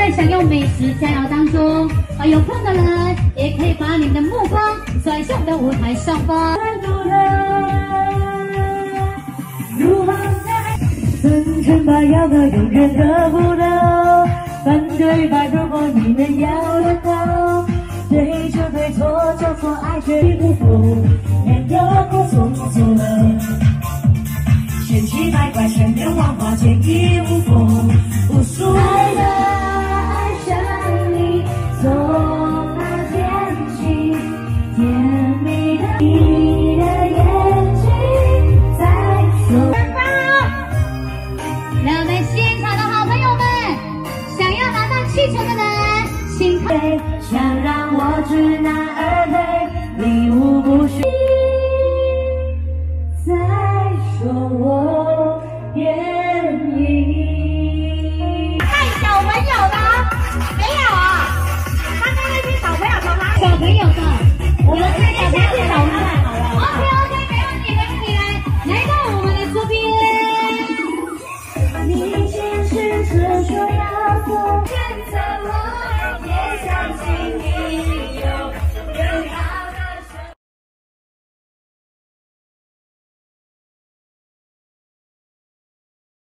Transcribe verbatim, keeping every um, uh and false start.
在享用美食佳肴当中，啊，有空的人也可以把你们的目光转向我们的舞台上方。 层层把要的永远得不到，反对吧，如果你能要得到，对就对，错就错，爱却不服，连有过错错了，千奇百怪，千变万化，见义无缝，无数爱的爱上你，从那天起，甜蜜的你的眼睛在说。 让我们现场的好朋友们，想要拿到气球的人，请看。 想让我知难而退，礼物不需再说我愿意。 带小朋友的没有啊？刚刚那批小朋友从哪里？ 小朋友的， 我们看一下去找他们好了。 OK OK， 没问题没问题，来来到我们的这边。 你坚持着说要走。